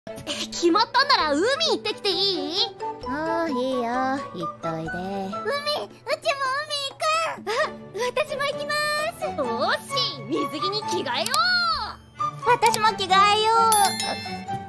決まったんなら海行ってきていい？ ああ、いいよ、行っといで。 うちも海行く。私も行きまーす。 よーし、水着に着替えよう。 私も着替えよう。